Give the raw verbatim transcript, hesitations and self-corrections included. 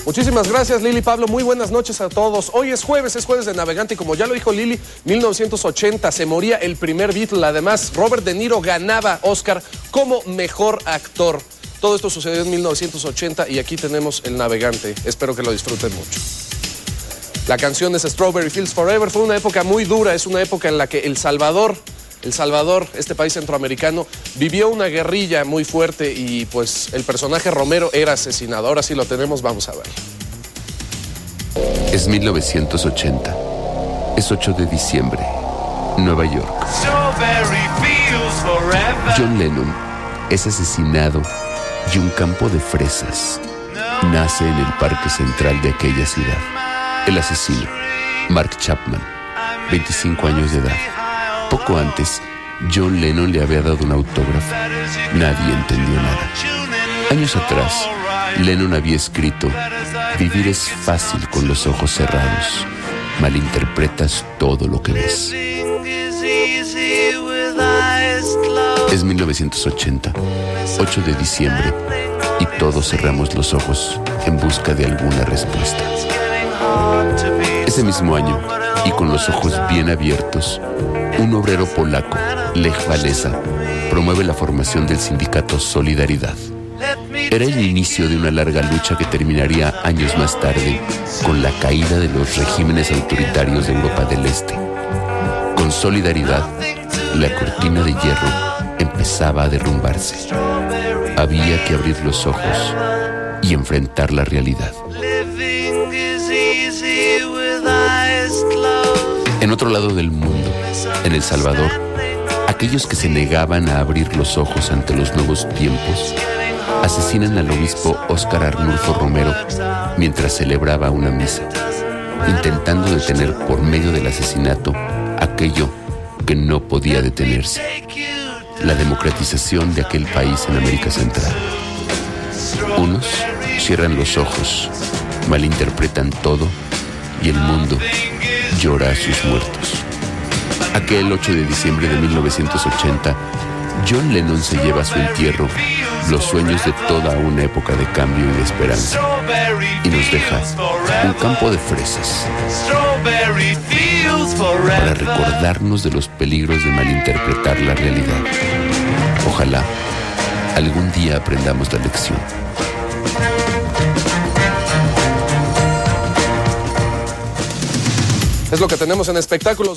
Muchísimas gracias, Lili. Pablo, muy buenas noches a todos. Hoy es jueves, es jueves de Navegante y como ya lo dijo Lili, mil novecientos ochenta se moría el primer Beatle. Además, Robert De Niro ganaba Oscar como mejor actor. Todo esto sucedió en mil novecientos ochenta y aquí tenemos el Navegante. Espero que lo disfruten mucho. La canción es Strawberry Fields Forever. Fue una época muy dura, es una época en la que El Salvador, El Salvador, este país centroamericano, vivió una guerrilla muy fuerte y pues el personaje Romero era asesinado. Ahora sí lo tenemos, vamos a ver. Es mil novecientos ochenta. Es ocho de diciembre, Nueva York. John Lennon es asesinado y un campo de fresas nace en el parque central de aquella ciudad. El asesino, Mark Chapman, veinticinco años de edad. Poco antes, John Lennon le había dado un autógrafo. Nadie entendió nada. Años atrás, Lennon había escrito: vivir es fácil con los ojos cerrados. Malinterpretas todo lo que ves. Es mil novecientos ochenta, ocho de diciembre, y todos cerramos los ojos en busca de alguna respuesta. Ese mismo año, y con los ojos bien abiertos, un obrero polaco, Lech Walesa, promueve la formación del sindicato Solidaridad. Era el inicio de una larga lucha que terminaría años más tarde con la caída de los regímenes autoritarios de Europa del Este. Con Solidaridad, la cortina de hierro empezaba a derrumbarse. Había que abrir los ojos y enfrentar la realidad. En otro lado del mundo, en El Salvador, aquellos que se negaban a abrir los ojos ante los nuevos tiempos asesinan al obispo Óscar Arnulfo Romero mientras celebraba una misa, intentando detener por medio del asesinato aquello que no podía detenerse: la democratización de aquel país en América Central. Unos cierran los ojos, malinterpretan todo y el mundo llora a sus muertos. Aquel ocho de diciembre de mil novecientos ochenta, John Lennon se lleva a su entierro los sueños de toda una época de cambio y de esperanza, y nos deja un campo de fresas para recordarnos de los peligros de malinterpretar la realidad. Ojalá algún día aprendamos la lección. Es lo que tenemos en espectáculos.